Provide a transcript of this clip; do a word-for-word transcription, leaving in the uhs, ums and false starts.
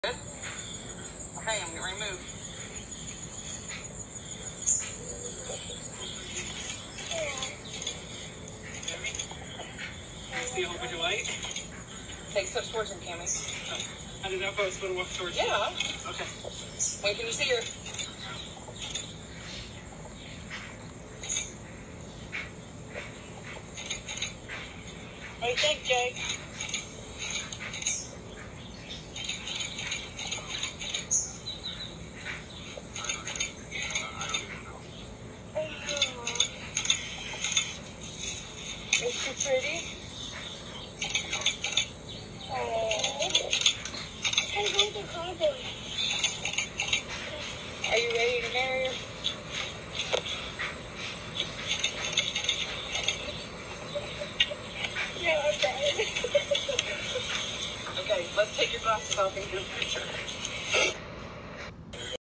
Good? Okay, I'm getting ready to move. See a whole bunch of light? Take steps towards him, Cammy. I did not post, but walk towards you. Yeah. Okay. Wait, can you see her? What do you think, Jake? Is she pretty? Oh. Hey, where's the cowboy? Are you ready to marry her? Yeah, I'm ready. Okay, let's take your glasses off and get a picture.